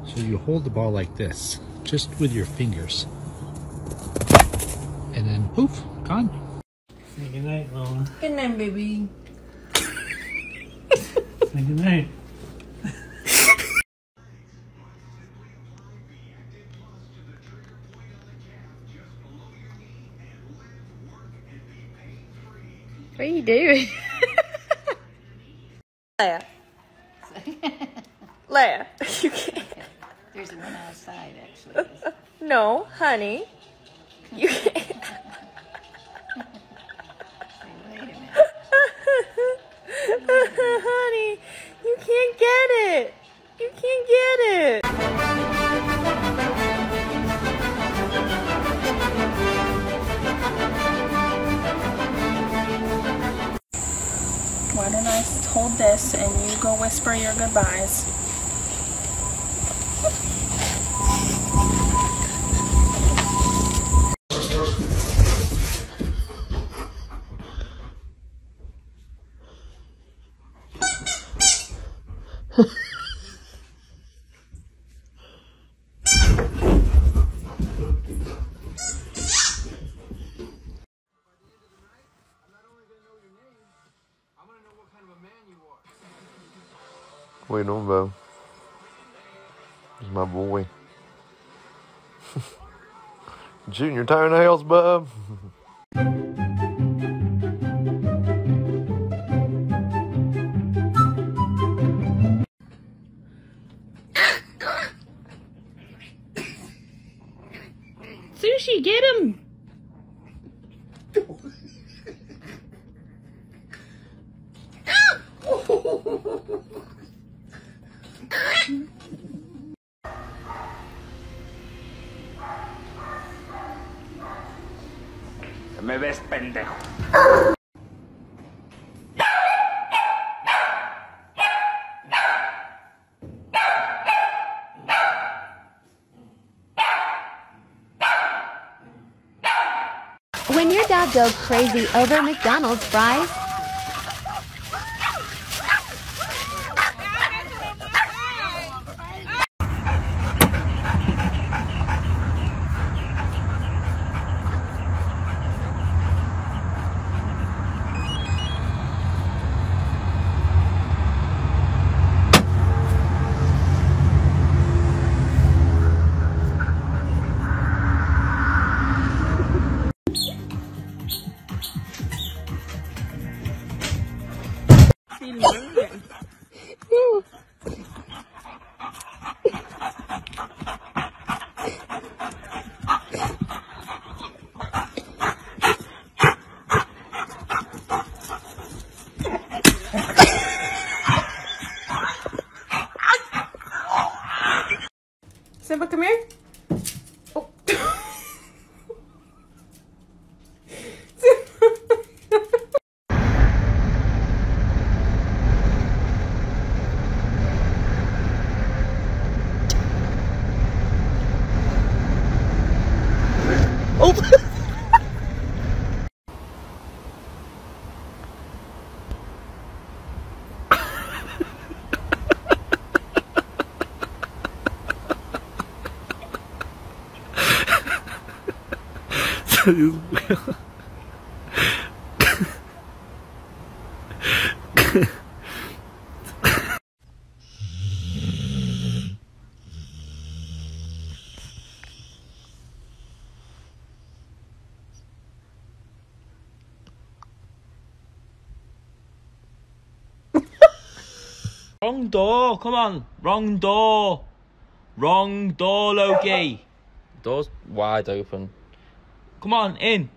So you hold the ball like this, just with your fingers. And then poof, gone. Say good night, Lola. Good night, baby. Say good night. What are you doing? Leia. Leia, you can't. There's one outside, actually. No, honey. You can't. Say, wait a minute. Honey, you can't get it. You can't get it. Why don't I hold this and you go whisper your goodbyes? Wait on, Bo. He's my boy. Shooting your toenails, bub. Sushi, get him. Me ves, pendejo. When your dog goes crazy over McDonald's fries, Simba, come here. Oh. Wrong door, come on. Wrong door. Wrong door, Loki. Door's wide open. Come on, in.